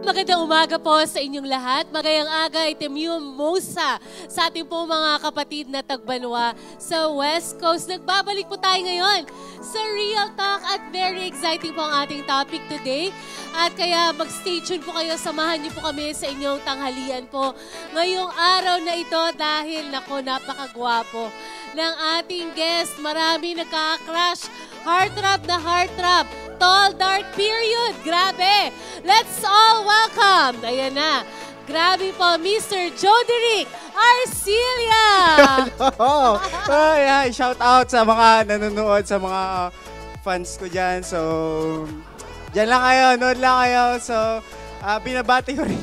Magandang umaga po sa inyong lahat. Magayang aga, itimyum mosa sa ating po mga kapatid na tagbanwa sa West Coast. Nagbabalik po tayo ngayon sa Real Talk at very exciting po ang ating topic today. At kaya mag-stay tuned po kayo, samahan niyo po kami sa inyong tanghalian po ngayong araw na ito dahil nako napakagwapo ng ating guest. Marami nagka-crush, heartthrob na heartthrob. Tall, dark period. Grabe. Let's all welcome. Ayan na. Grabe po, Mr. Joderick Arcilia. Hi, shout out sa mga nanonood, sa mga fans ko dyan. So, dyan lang kayo, nood lang kayo. So, binabati ko rin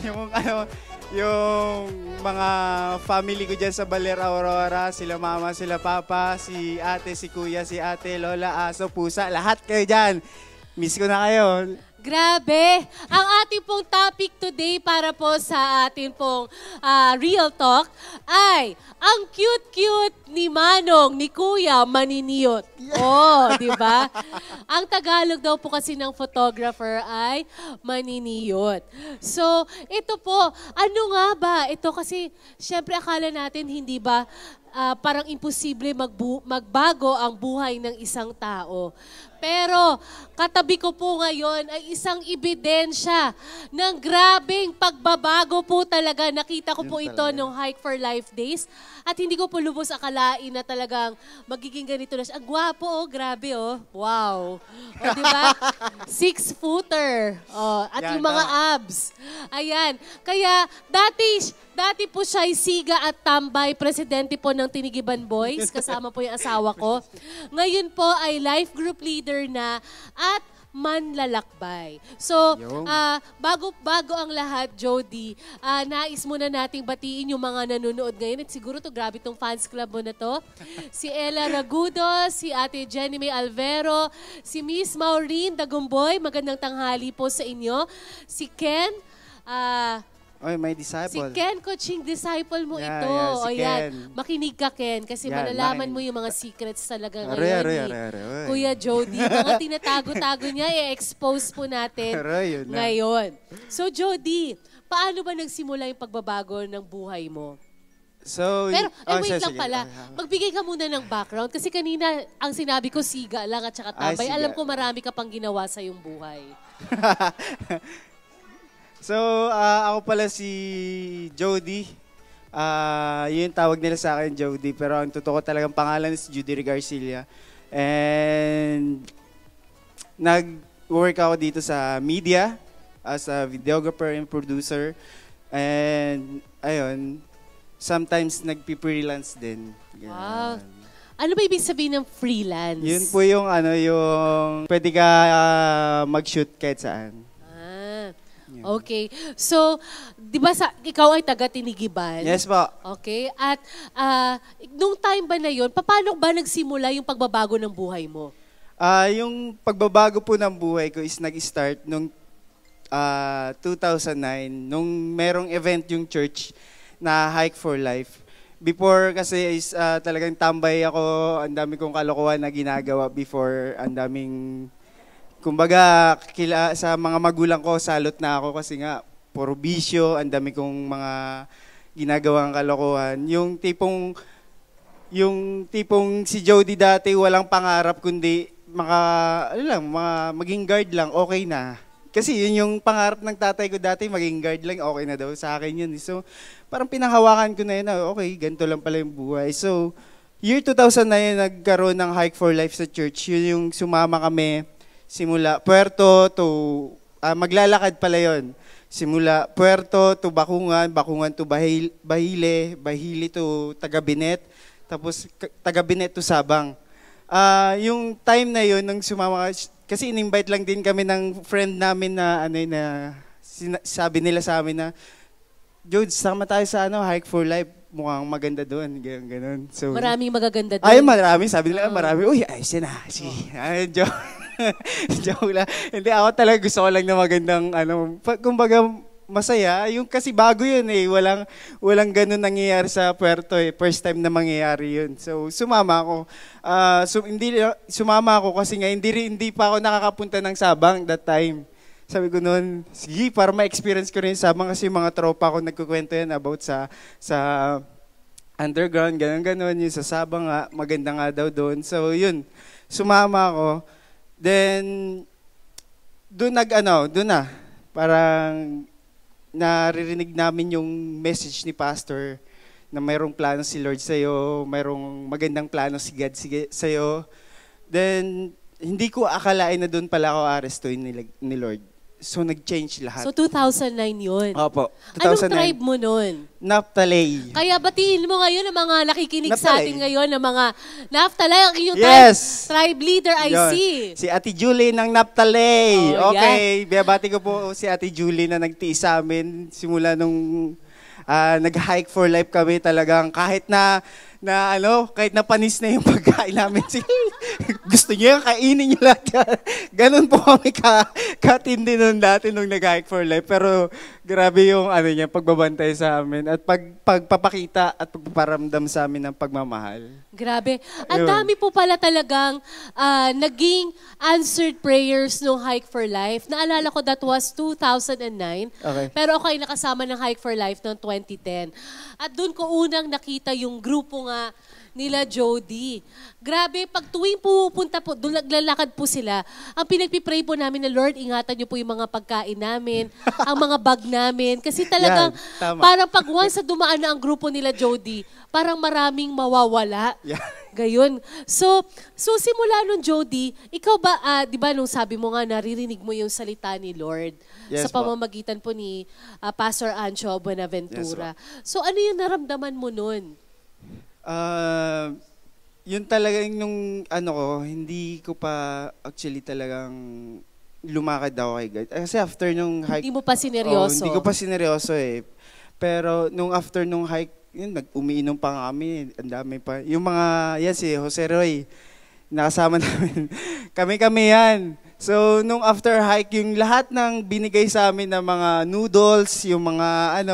yung mga family ko dyan sa Baler Aurora, sila mama, sila papa, si ate, si kuya, si ate, lola, aso, pusa, lahat kayo dyan. Miss ko na kayo. Grabe! Ang ating pong topic today para po sa ating pong Real Talk ay ang cute-cute ni Manong, ni Kuya Maniniyot. Oh, di ba? Ang Tagalog daw po kasi ng photographer ay Maniniyot. So, ito po, ano nga ba? Ito kasi, syempre akala natin hindi ba parang imposible magbago ang buhay ng isang tao. Pero katabi ko po ngayon ay isang ebidensya ng grabeng pagbabago po talaga. Nakita ko po ito nung Hike for Life Days at hindi ko po lubos akalain na talagang magiging ganito na siya. Ang gwapo, oh, grabe, oh. Wow. O, di ba? 6-footer. Oh, at yung mga abs. Ayan. Kaya dati po siya ay siga at tambay, presidente po ng Tinigiban Boys, kasama po yung asawa ko. Ngayon po ay life group leader na at manlalakbay. So, bago ang lahat, Jody, nais muna nating batiin yung mga nanonood ngayon. At siguro to grabe tong fans club mo na to. Si Ella Ragudo, si Ate Jenny May Alvero, si Miss Maureen Dagumboy, magandang tanghali po sa inyo. Si Ken, Oy, my disciple. Si Ken, coaching disciple mo ito. Yeah, si Ken. Makinig ka, Ken, kasi malalaman mo yung mga secrets talaga ngayon. Aray. Kuya Jody, mga tinatago-tago niya, i-expose po natin ngayon. So, Jody, paano ba nagsimula yung pagbabago ng buhay mo? So, pero, wait lang pala. Magbigay ka muna ng background kasi kanina ang sinabi ko siga lang at saka tambay. Alam ko marami ka pang ginawa sa iyong buhay. So, ako pala si Jody. Yun tawag nila sa akin, Jody. Pero ang totoo ko talagang pangalan is Joderick Arcilia. And nag-work ako dito sa media as a videographer and producer. And ayun, sometimes nagpi-freelance din. Wow. Ano ba ibig sabihin ng freelance? Yun po yung yung pwede ka mag-shoot kahit saan. Okay. So, di ba ikaw ay taga-Tinigiban? Yes po. Okay. At nung time ba na yun, paano ba nagsimula yung pagbabago ng buhay mo? Yung pagbabago po ng buhay ko is nag-start nung 2009, nung merong event yung church na Hike for Life. Before kasi is talagang tambay ako, ang dami kong kalokohan na ginagawa before, ang daming... Kumbaga, sa mga magulang ko, salot na ako kasi nga, puro bisyo, ang dami kong mga ginagawang kalokohan. Yung tipong si Jody dati, walang pangarap kundi maging guard lang, okay na. Kasi yun yung pangarap ng tatay ko dati, maging guard lang, okay na daw. Sa akin yun. So, parang pinanghawakan ko na yun, okay, ganito lang pala yung buhay. So, year 2000 na yun, nagkaroon ng Hike for Life sa church. Yun yung sumama kami, simula Puerto to, maglalakad pala yun. Simula Puerto to Bacungan, Bacungan to Bahile, Bahile to Tagabinet, tapos Tagabinet to Sabang. Yung time na yun, nung sumama, kasi in-invite lang din kami ng friend namin na, sabi nila sa amin na, Jode, sama tayo sa Hike for Life. Mukhang maganda doon, ganun. So, maraming magaganda doon. Ay, marami. Sabi nila, marami. Uy, ayos yan ah. Joke lang. Hindi, ako talaga gusto ko lang na magandang, kumbaga, masaya. Yung kasi bago yun eh. Walang ganun nangyayari sa Puerto eh. First time na mangyayari yun. So, sumama ako. Sumama ako kasi nga, hindi pa ako nakakapunta ng Sabang that time. Sabi ko noon, sige, para ma-experience ko rin sama kasi yung mga tropa ko nagkukwento yan about sa underground, gano'n, yung sa Sabang nga, maganda nga daw doon. So yun, sumama ako. Then, doon na, parang naririnig namin yung message ni Pastor na mayroong plano si Lord sa'yo, mayroong magandang plano si God sa'yo. Then, hindi ko akalain na doon pala ako arestuin ni Lord. So, nag-change lahat. So, 2009 yun. Opo, 2009. Anong tribe mo nun? Naphtali. Kaya batiin mo ngayon ang mga nakikinig sa Naphtali. atin ngayon ng mga Naphtali, ang iyong Yes! tribe leader, I Yun. see. Si Ate Julie ng Naphtali. Oh, Okay, biyabati ko po si Ate Julie na nagtiis sa amin simula nung nag-hike for life kami talagang kahit na panis na yung pagkain namin. Gusto niyo yan, kainin niyo lahat yan. Ganun po kami katindi nun dati nung nag-hike for life. Pero grabe yung pagbabantay sa amin at pagpapakita at pagpaparamdam sa amin ng pagmamahal. Grabe. Ang Ayun. dami po pala talagang naging answered prayers nung Hike for Life. Naalala ko that was 2009. Okay. Pero ako ay nakasama ng Hike for Life noong 2010. At doon ko unang nakita yung grupo nga nila Jody. Grabe, pag tuwing pupunta po, doon naglalakad po sila, ang pinagpipray po namin na Lord, ingatan niyo po yung mga pagkain namin, ang mga bag namin. Kasi talagang, Yan, tama. parang pag once na dumaan na ang grupo nila Jody, parang maraming mawawala. Yeah. Gayon. So simula nung Jody, ikaw ba, di ba nung sabi mo nga, naririnig mo yung salita ni Lord Yes, sa pamamagitan po ni Pastor Ancho Buenaventura. Yes, so ano yung naramdaman mo nun? Yun talagang nung hindi ko pa actually talagang lumakad ako kay God. Kasi after nung hike... Hindi mo pa sineryoso? hindi ko pa sineryoso eh. Pero nung after nung hike, yun, umiinom pa nga kami. Ang dami pa. Yung mga, si Jose Roy, nakasama namin. Kami-kami yan. So, nung after hike, yung lahat ng binigay sa amin na mga noodles, yung mga,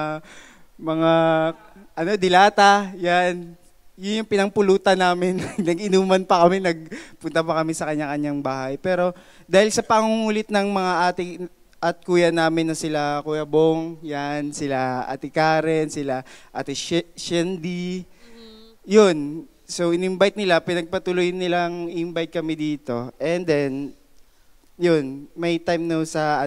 dilata, yan. Yun yung pinangpulutan namin. Nag-inuman pa kami, nagpunta pa kami sa kanya-kanyang bahay. Pero dahil sa pangungulit ng mga ate at kuya namin na sila Kuya Bong, yan, sila Ate Karen, sila Ate Shendy, yun. So, in-invite nila, pinagpatuloy nilang invite kami dito. And then, yun, may time no sa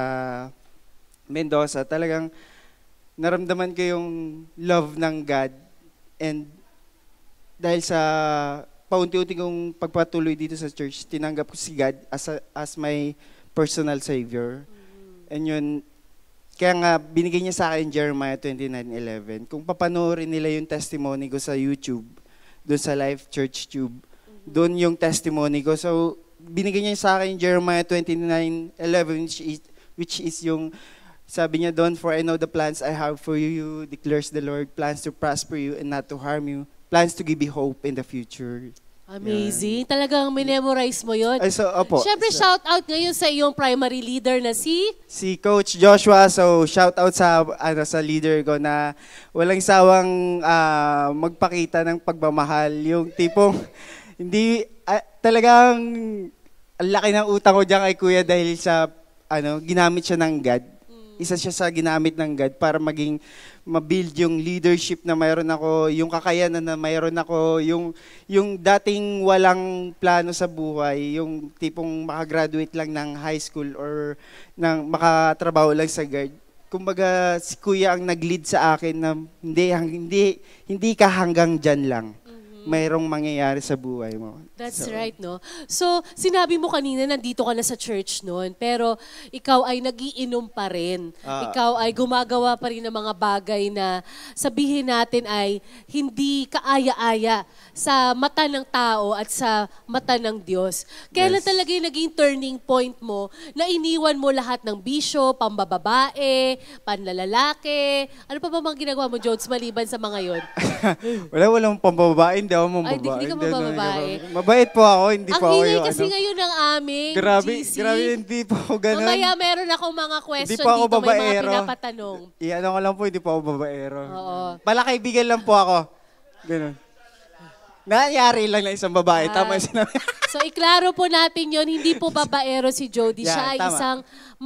Mendoza, talagang naramdaman ko yung love ng God. And dahil sa paunti-unti kong pagpatuloy dito sa church, tinanggap ko si God as my personal Savior. And yun, kaya nga binigay niya sa akin Jeremiah 29:11. Kung papanoorin nila yung testimony ko sa YouTube, doon sa Life Church Tube, doon yung testimony ko. So, binigay niya sa akin Jeremiah 29:11, which is yung, sabi niya doon, for I know the plans I have for you, declares the Lord, plans to prosper you and not to harm you, plans to give you hope in the future. Amazing. Yan. Talagang minemorize mo yun. Ay, so, opo. Siyempre, shout out ngayon sa iyong primary leader na si Coach Joshua. So, shout out sa leader ko na walang sawang magpakita ng pagmamahal. Yung tipong, talagang ang laki ng utang ko dyan kay Kuya dahil sa, ginamit siya ng God. Isa siya sa ginamit ng God para ma-build yung leadership na mayroon ako, yung kakayanan na mayroon ako, yung dating walang plano sa buhay, yung tipong makagraduate lang ng high school or makatrabaho lang sa God. Kumbaga, si Kuya ang nag-lead sa akin na hindi ka hanggang dyan lang. Mayroong mangyayari sa buhay mo. That's right, no? So, sinabi mo kanina, nandito ka na sa church noon, pero ikaw ay nagiinom pa rin. Ikaw ay gumagawa pa rin ng mga bagay na sabihin natin ay hindi kaaya-aya sa mata ng tao at sa mata ng Diyos. Kailan talaga yung naging turning point mo na iniwan mo lahat ng bisyo, pambababae, panlalalaki? Ano pa ba mga ginagawa mo, Jones, maliban sa mga yon? Walang pambabae, hindi ako mambabae. Ay, hindi ka mabababae. Mabait po ako, hindi po ako yung Ang ingay kasi ngayon ng aming Grabe, GC. hindi po ako ganun. Mamaya meron akong mga question Hindi po ako dito, may mga babaero. pinapatanong. Iyan ko lang po, hindi po ako babaero. Oo. Pala kaibigan lang po ako. Ganun. Nangyari lang na isang babae. Tama yung sinabi. So, iklaro po natin yon, hindi po babaero si Jody. Yan, Siya ay tama. isang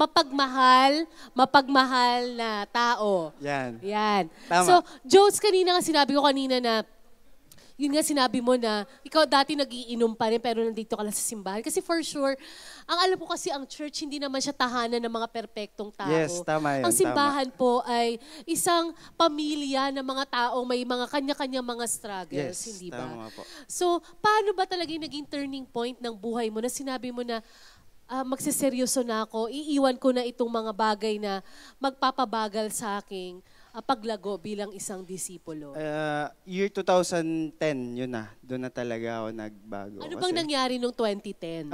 mapagmahal na tao. Yan. Yan. Tama. So, Jodes, kanina nga sinabi ko kanina na, yun nga sinabi mo na, ikaw dati nagiinom pa rin pero nandito ka lang sa simbahan. Kasi for sure, ang alam ko kasi ang church, hindi naman siya tahanan ng mga perpektong tao. Yes, tama yan, Ang simbahan po ay isang pamilya ng mga tao, may mga kanya-kanya mga struggles, Yes, hindi ba? tama po. So, paano ba talaga yung naging turning point ng buhay mo na sinabi mo na magseseryoso na ako, iiwan ko na itong mga bagay na magpapabagal sa aking paglago bilang isang disipulo? Year 2010, yun na. Doon na talaga ako nagbago. Ano bang nangyari nung 2010?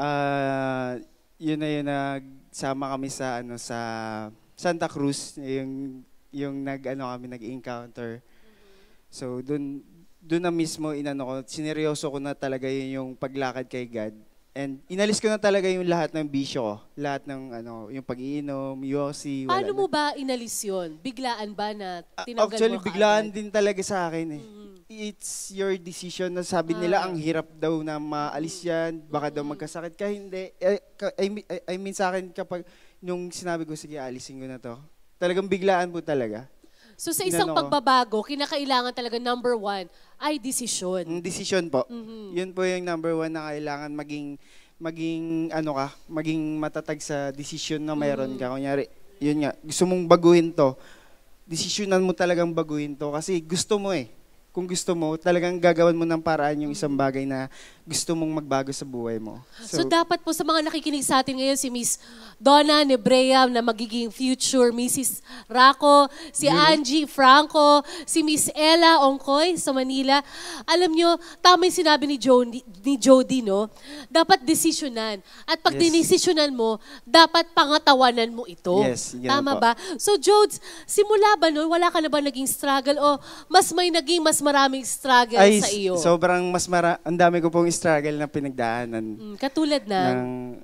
Yun na yun, nagsama kami sa Santa Cruz, yung kami nag-encounter. So doon na mismo sineryoso ko na talaga yung paglakad kay God. And inalis ko na talaga yung lahat ng bisyo ko. Lahat ng yung pag-iinom, yosi, wala Paano na. mo ba inalis yun? Biglaan ba na tinanggal Actually, mo biglaan kaagad? din talaga sa akin eh. It's your decision na sabi nila ang hirap daw na maalis yan, baka daw magkasakit ka, hindi. I mean sa akin kapag nung sinabi ko, sige, alisin ko na to. Talagang biglaan po talaga. So sa isang pagbabago, kinakailangan talaga number one ay desisyon. Decision po. Yun po yung number one na kailangan maging matatag sa decision na mayroon ka. Kunyari, yun nga, gusto mong baguhin to, desisyonan mo talagang baguhin to kasi gusto mo eh. Kung gusto mo, talagang gagawan mo ng paraan yung isang bagay na gusto mong magbago sa buhay mo. So dapat po sa mga nakikinig sa atin ngayon, si Miss Donna Nebrea na magiging future Mrs. Raco, si Angie Franco, si Miss Ella Ongkoy sa Manila. Alam nyo, tama yung sinabi ni Jody, no? Dapat desisyonan. At pag dinesisyonan mo, dapat pangatawanan mo ito. Yes, tama ba? So Jodes, simula ba nun, wala ka na ba naging struggle o mas maraming struggle sa iyo? Sobrang ang dami ko pong struggle na pinagdaanan. Katulad na?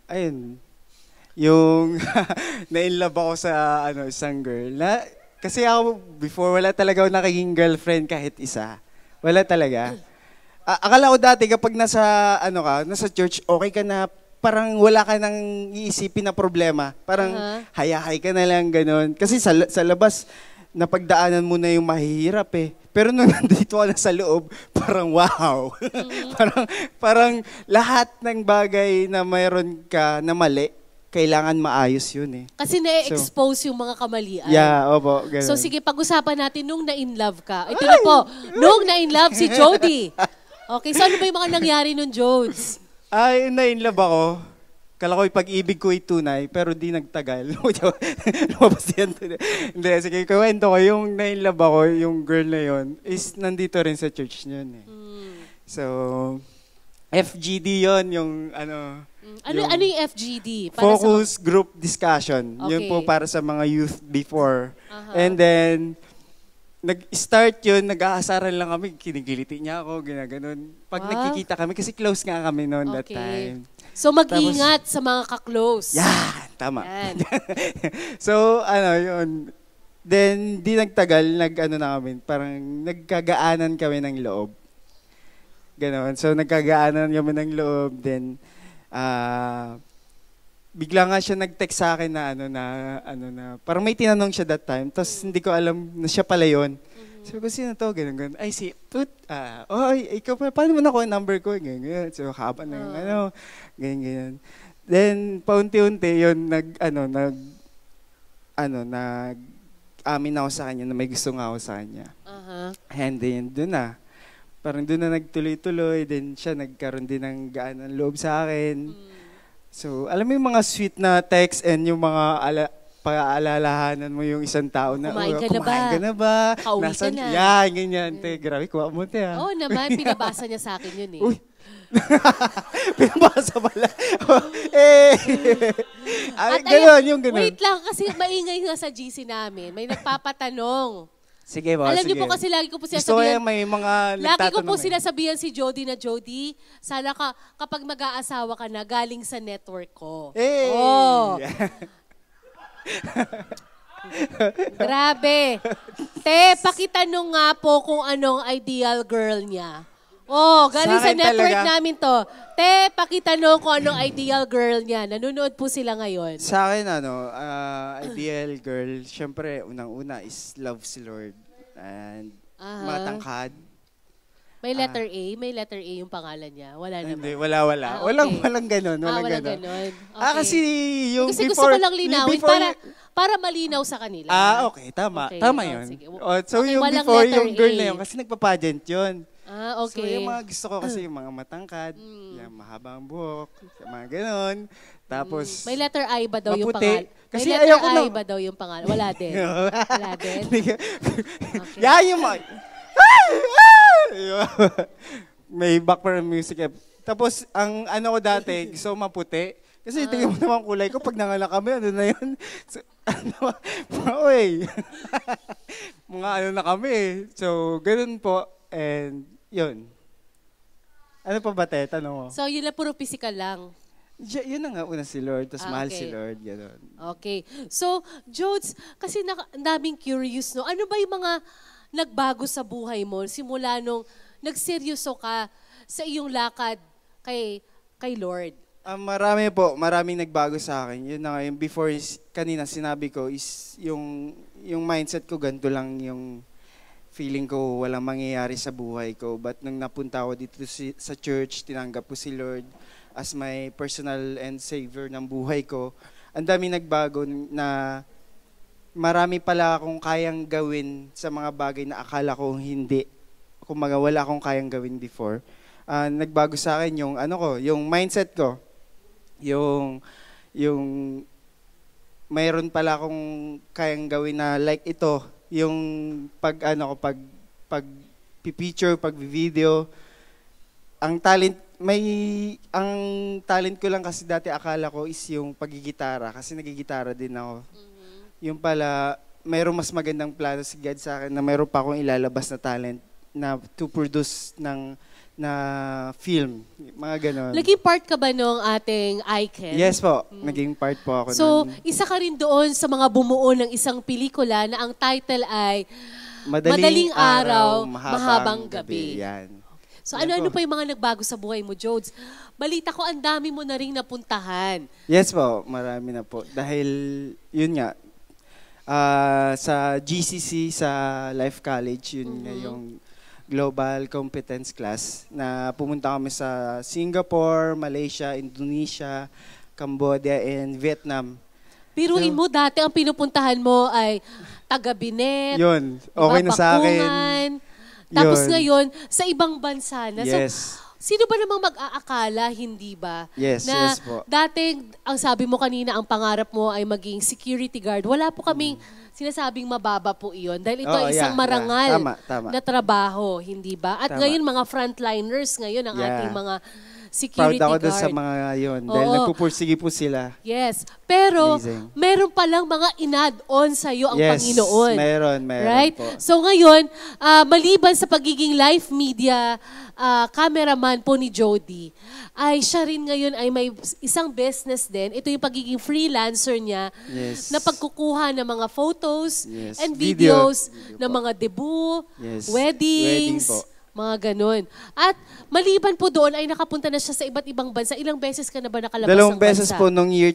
Yung na-inlove ako sa isang girl. Kasi ako, before, wala talaga ako naging girlfriend kahit isa. Wala talaga. Akala ko dati kapag nasa church, okay ka na, parang wala ka nang iisipin na problema. Parang hayahay ka na lang, ganun. Kasi sa labas, napagdaanan mo na yung mahihirap eh. Pero nung nandito ka na sa loob, parang wow. parang lahat ng bagay na mayroon ka na mali, kailangan maayos yun eh. Kasi na-expose yung mga kamalian. Yeah, opo. Ganun. So sige, pag-usapan natin nung na-in-love ka. Ito na po, nung na-in-love si Jody. Okay, so ano ba yung mga nangyari nun, Jodes? Na-in-love ako. Kala ko yung pag-ibig ko ay tunay, pero di nagtagal. Lumabas yan. Hindi, sige, kwento ko, yung na-in-love ako, yung girl na yon is nandito rin sa church niyon eh. So, FGD yon yung Ano yung FGD? Para Focus Group Discussion. Okay. Yun po para sa mga youth before. And then, nag-start yun, nag-aasaran lang kami, kinigiliti niya ako, ginaganon. Pag nagkikita kami, kasi close nga kami noon that time. So mag-ingat sa mga ka-close. Yeah, tama. Yan. So, yun. Then, di nagtagal, namin, parang nagkagaanan kami ng loob. Ganon. So, nagkagaanan kami ng loob. Then, bigla nga siya nag-text sa akin na parang may tinanong siya that time. Tapos, hindi ko alam na siya pala yun. Sabi ko, sino to? Ganun. Ay, si Tut. Ikaw pa, paano mo nakuha yung number ko? Ganyan. So, haba na yung ganyan. Then, paunti-unti, yun, amin ako sa kanya na may gusto nga ako sa kanya. And then, doon na. Parang doon na nagtuloy-tuloy. Then, siya nagkaroon din ng gaan ng loob sa akin. So, alam mo yung mga sweet na text and yung mga paalalahanan mo yung isang tao na, kumain ka na ba? Kauwi ka na. Yan, ganyan. Te, grabe, kuha mo, te. Oo naman, pinabasa niya sa akin yun eh. Uy. Pinabasa pala. Ganun. Wait lang, kasi maingay nga sa GC namin. May nagpapatanong. Sige ba, Alam niyo po kasi lagi ko po Gusto sinasabihan. may mga lagi ko po nagtatanong sinasabihan si Jody na, Jody, sana kapag mag-aasawa ka na, galing sa network ko. Hey! Oh. Grabe. Te, pakitanong nga po kung anong ideal girl niya. Oh, galing Sa sa akin network talaga. namin to. Te, pakitanong kung anong ideal girl niya. Nanonood po sila ngayon. Sa akin, ideal girl, syempre, unang-una is love si Lord. And Aha. matangkad. May letter A? May letter A yung pangalan niya? Wala naman. Hindi, wala. Ah, okay. Walang ganun. Walang walang ganun. ganon. Kasi yung Kasi gusto before... ko lang linawin before para malinaw sa kanila. okay. Tama. Okay, Tama oh, yun. sige. So Okay, yung walang before, letter yung girl A. na yun, kasi nagpa-pageant yun. Ah, So okay. yung mga gusto ko kasi yung mga matangkad, yung mahabang buhok, yung mga ganun. Tapos... May letter I ba daw yung maputi. pangalan? Kasi May letter ayoko I na- ba daw yung pangalan? Wala din. Wala din? Okay. Yung mga... May background music. Tapos, ang ano ko dati, gusto ko maputi. Kasi tingnan mo naman kulay ko, pag nanganak kami, ano na yun? So, mga ano na kami. So, ganun po. And, yun. Ano pa ba, te? Tanong mo. So, yun na puro physical lang. Yun na nga una si Lord, tapos mahal si okay. Lord, gano'n. Okay. So, Jodes, kasi ang daming curious, no? Ano ba yung mga nagbago sa buhay mo simula nung nagseryoso ka sa iyong lakad kay Lord? Marami po, maraming nagbago sa akin. Yun na nga, yung before kanina sinabi ko is yung mindset ko ganito lang, yung feeling ko walang mangyayari sa buhay ko. But nung napunta ako dito sa church, tinanggap ko si Lord as my personal and savior ng buhay ko. Ang dami nagbago na marami pala akong kayang gawin sa mga bagay na akala ko hindi. Kumbaga wala akong kayang gawin before. Nagbago sa akin yung yung mindset ko. Yung mayroon pala akong kayang gawin na like ito, yung pag picture, pag video, ang talent ko lang kasi dati akala ko is yung paggigitara kasi nagigitara din ako. Yung pala mayroong mas magandang plano si God sa akin na mayroon pa akong ilalabas na talent na to produce na film, mga ganon. Naging part ka ba nung ating Icon? Yes po, naging part po ako. So, nun. isa ka rin doon sa mga bumuo ng isang pelikula na ang title ay Madaling Araw, Mahabang Mahabang Gabi. Yan. So, Yan ano-ano po. pa yung mga nagbago sa buhay mo, Jodes? Balita ko, ang dami mo na rin napuntahan. Yes po, marami na po. Dahil, yun nga, sa GCC, sa Life College, yun nga yung Global Competence Class, na pumunta kami sa Singapore, Malaysia, Indonesia, Cambodia, and Vietnam. Biruin mo, dati ang pinupuntahan mo ay taga-Binet, Yun, okay na sa akin. Bakungan. Tapos Yun. ngayon, sa ibang bansa na. Yes. So, sino ba namang mag-aakala, hindi ba? Yes, na yes po. dating, ang sabi mo kanina, ang pangarap mo ay maging security guard. Wala po kaming sinasabing mababa po iyon. Dahil ito ay isang marangal Tama. na trabaho, hindi ba? At Tama. ngayon, mga frontliners ngayon, ang Yeah. ating mga Proud security ako guard. doon sa mga yun. Dahil Oo. nagpupursige po sila. Yes. Pero, Amazing. meron palang mga in-add-on sa'yo ang Yes, Panginoon. meron Right? po. So ngayon, maliban sa pagiging live media cameraman po ni Jody, ay siya rin ngayon ay may isang business din. Ito yung pagiging freelancer niya Yes. na pagkukuha ng mga photos Yes. and Video videos ng po. mga debut, Yes. weddings, Wedding po. mga ganun. At maliban po doon ay nakapunta na siya sa iba't ibang bansa. Ilang beses ka na ba nakalabas Dalawang ng beses bansa? po nung year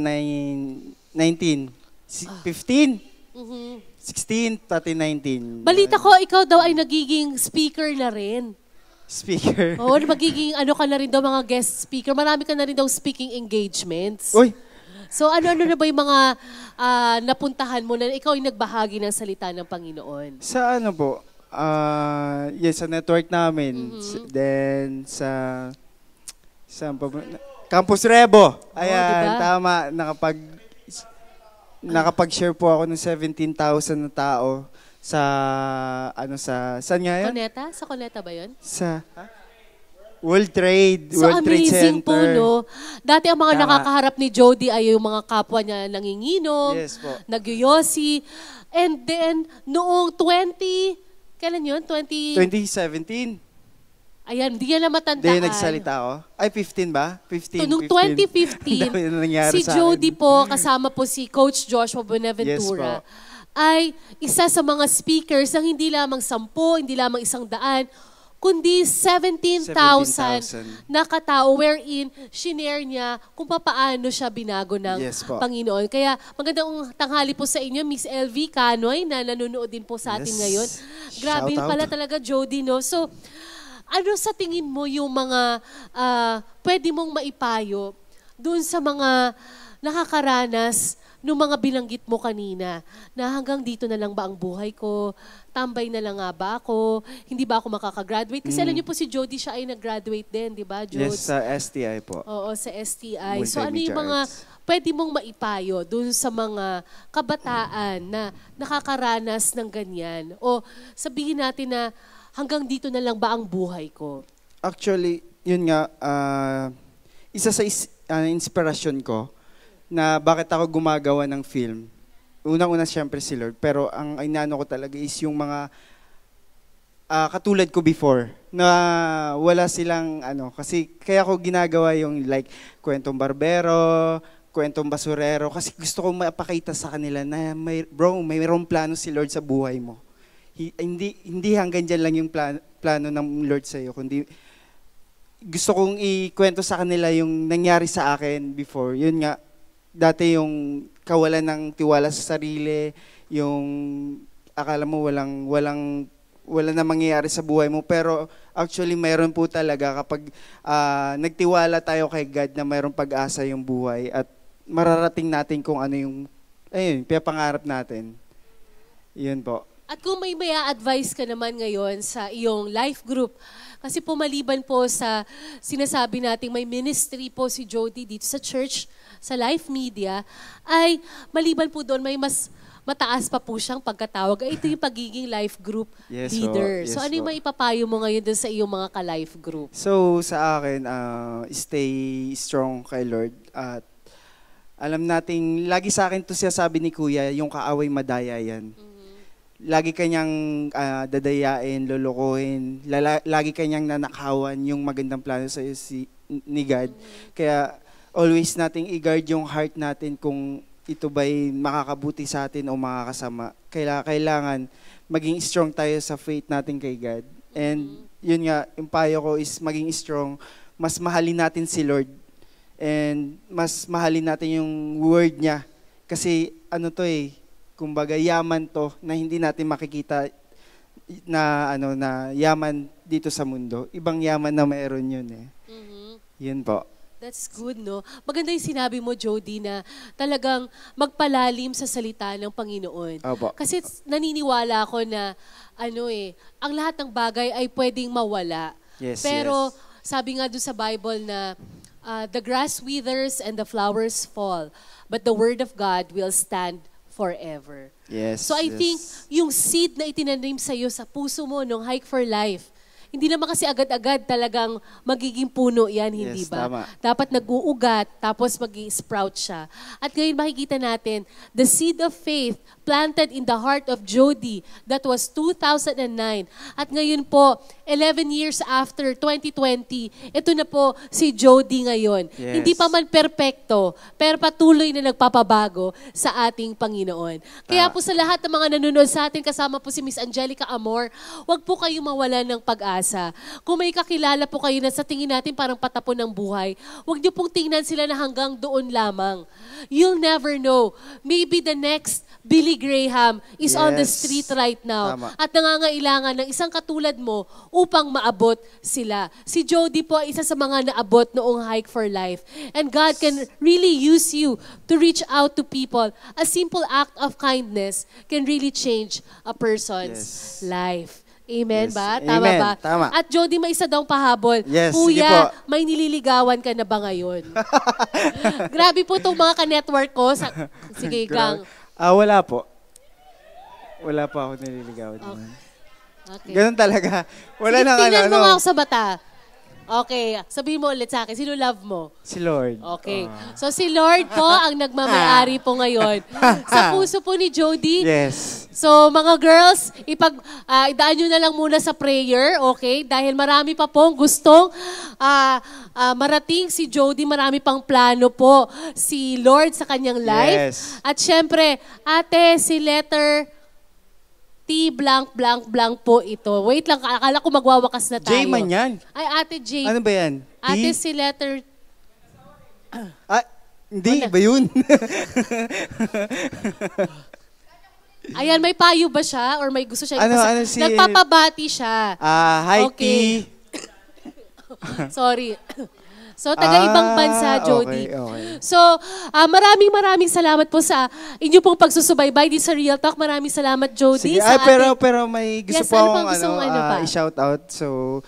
2019. 15, Mhm. 16, pati 19. Balita ko, ikaw daw ay nagiging speaker na rin. Speaker. Oo, magiging ano ka na rin daw, mga guest speaker. Marami ka na rin daw speaking engagements. Uy, So ano-ano na ba yung mga napuntahan mo na ikaw ay nagbahagi ng salita ng Panginoon? sa ano po? Yes, sa network namin. Then sa Campus Rebo. Ayan, diba? tama. Nakapag-share po ako ng 17,000 na tao sa saan nga yun? Coneta? Sa Coneta ba yun? Sa World Trade, So World Trade amazing po, Center. no? Dati ang mga Tama. nakakaharap ni Jody ay yung mga kapwa niya nanginginom, Yes po. nagyoyosi. And then, noong kailan yun? 2017. Ayan, hindi yan na matandaan. Hindi nagsalita ako. Ay, 15 ba? 15. So, noong 15. 2015, Ang dami na nangyari si sa akin. Jody po, kasama po si Coach Joshua Buenaventura, ay isa sa mga speakers ng hindi lamang 10, hindi lamang 100, kundi 17,000 17,000. na katao wherein shinare niya kung paano siya binago ng Yes po. Panginoon. Kaya magandang tanghali po sa inyo, Miss LV Canoy, na nanonood din po sa atin Yes. ngayon. Grabe Shout out. pala talaga, Jody, no? So, ano sa tingin mo yung mga pwede mong maipayo doon sa mga nakakaranas nung mga binanggit mo kanina, na hanggang dito na lang ba ang buhay ko? Tambay na lang nga ba ako? Hindi ba ako makakagraduate? Kasi alam niyo po si Jody, siya ay nag-graduate din, di ba, Jods? Yes, sa STI po. Oo, sa STI. So ano Multimedia yung mga Arts. pwede mong maipayo dun sa mga kabataan na nakakaranas ng ganyan? O sabihin natin na hanggang dito na lang ba ang buhay ko? Actually, yun nga, isa sa inspirasyon ko na bakit ako gumagawa ng film. Unang-una siyempre si Lord, pero ang inaano ko talaga is yung mga katulad ko before na wala silang kasi kaya ko ginagawa yung like kwentong barbero, kwentong basurero kasi gusto kong mapakita sa kanila na mayroong plano si Lord sa buhay mo. Hindi hanggang diyan lang yung plano ng Lord sa iyo, kundi gusto kong ikwento sa kanila yung nangyari sa akin before. Yun nga, dati yung kawalan ng tiwala sa sarili, yung akala mo wala na mangyayari sa buhay mo, pero actually mayroon po talaga kapag nagtiwala tayo kay God na mayroong pag-asa yung buhay at mararating natin kung ano yung pinapangarap natin. Yun po. At kung may advice ka naman ngayon sa iyong life group, kasi po maliban po sa sinasabi nating may ministry po si Jody dito sa church, sa Life Media, ay maliban po doon may mas mataas pa po siyang pagkatawag. Ay, ito yung pagiging life group leader. Yes, So ano yung maipapayo mo ngayon doon sa iyong mga ka-life group? So sa akin, stay strong kay Lord at alam nating, lagi sa akin to siya sabi ni Kuya, yung kaaway madaya yan. Lagi kanyang dadayain, lulukuhin, lagi kanyang nanakawan yung magandang plano sa iyo ni God. Kaya always nating i-guard yung heart natin kung ito ba'y makakabuti sa atin o makakasama. Kailangan maging strong tayo sa faith natin kay God. And yun nga, yung payo ko is maging strong, mas mahalin natin si Lord. And mas mahalin natin yung word niya. Kasi kumbaga yaman to na hindi natin makikita na na yaman dito sa mundo. Ibang yaman na mayroon yun eh. Yun po. That's good, no? Maganda yung sinabi mo, Jody, na talagang magpalalim sa salita ng Panginoon. Opo. Kasi naniniwala ako na, ang lahat ng bagay ay pwedeng mawala. Yes, Pero yes. sabi nga doon sa Bible na, the grass withers and the flowers fall, but the word of God will stand forever. Yes. So I yes. think yung seed na itinanim sa iyo sa puso mo nung Hike for Life, hindi naman kasi agad-agad talagang magiging puno yan, hindi Yes, ba? tama. Dapat nag-uugat, tapos mag-sprout siya. At ngayon makikita natin, the seed of faith planted in the heart of Jody, that was 2009. At ngayon po, 11 years after 2020, ito na po si Jody ngayon. Yes. Hindi pa man perpekto, pero patuloy na nagpapabago sa ating Panginoon. Kaya po sa lahat ng mga nanonood sa atin, kasama po si Miss Angelica Amor, wag po kayong mawalan ng pag-asa. Kung may kakilala po kayo na sa tingin natin parang patapon ng buhay, wag niyo pong tingnan sila na hanggang doon lamang. You'll never know. Maybe the next Billy Graham is on the Yes. street right now. Tama. At nangangailangan ng isang katulad mo upang maabot sila. Si Jody po ay isa sa mga naabot noong Hike for Life. And God can really use you to reach out to people. A simple act of kindness can really change a person's Yes. life. Amen Yes. ba? Tama Amen. ba? Tama. At Jody, may isa daw pahabol. Yes, sige Kuya, po. may nililigawan ka na ba ngayon? Grabe po itong mga ka-network ko. Sige, Gang. Wala po. Wala pa ako nililigawan naman. Okay. Ganun talaga. Wala Sige, nang tingnan mo nga ako sa mata. Okay, sabihin mo ulit sa akin, sino love mo? Si Lord. Okay. So si Lord po ang nagmamayari po ngayon. Sa puso po ni Jody. Yes. So mga girls, idaan nyo na lang muna sa prayer, okay? Dahil marami pa pong gustong marating si Jody, marami pang plano po si Lord sa kanyang life. Yes. At syempre, ate, si Letter T blank blank blank po ito. Wait lang, akala ko magwawakas na tayo. J man yan. Ay, Ate J. Ano ba yan? Ate T? si letter... Hindi, ba yun? Ayan, may payo ba siya? Or may gusto siya? Nagpapabati siya. Hi, Okay. T. Sorry. So, taga-ibang bansa, Jody. Okay. So, maraming salamat po sa inyo pong pagsusubaybay din sa Real Talk. Maraming salamat, Jody. Sige. Sa Pero may gusto Yes, po ano akong pang gusto mong pa? i-shout out. So,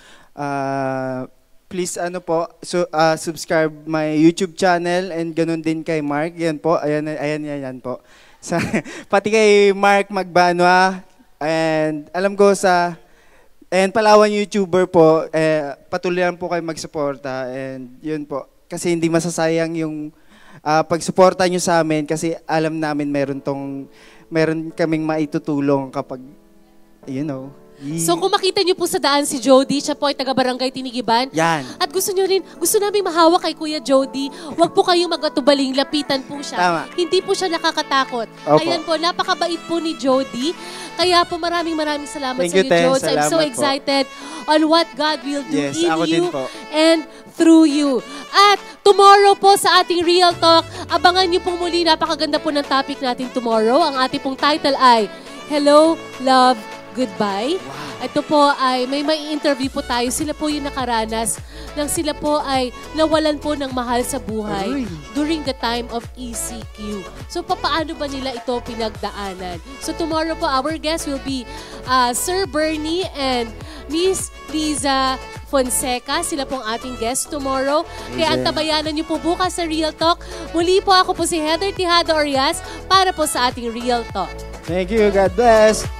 please subscribe my YouTube channel and ganun din kay Mark. Yan po. Ayan po. Pati kay Mark Magbanwa. And alam ko And Palawan YouTuber po, patuloy lang po kayo magsuporta. And yun po, kasi hindi masasayang yung pagsuporta nyo sa amin kasi alam namin meron kaming maitutulong kapag, So kung makita niyo po sa daan si Jody, siya po ay taga-barangay Tinigiban. Yan. At gusto namin mahawak kay Kuya Jody, huwag po kayong mag-atubaling, lapitan po siya. Tama. Hindi po siya nakakatakot. Opo. Ayan po, napakabait po ni Jody. Kaya po maraming salamat Thank sa you, iyo, Tess. Jodes. I'm so Salamat po. excited on what God will do Yes, in ako you din po. and through you. At tomorrow po sa ating Real Talk, abangan niyo pong muli, napakaganda po ng topic natin tomorrow. Ang ating pong title ay Hello, Love, Goodbye. Wow. Ito po ay may interview po tayo. Sila po yung nakaranas nang sila po ay nawalan po ng mahal sa buhay during the time of ECQ. So papaano ba nila ito pinagdaanan? So tomorrow po our guest will be Sir Bernie and Miss Liza Fonseca. Sila pong ating guest tomorrow. Kaya antabayanan niyo po bukas sa Real Talk. Muli po ako po si Heather Tejada Orias para po sa ating Real Talk. Thank you. God bless.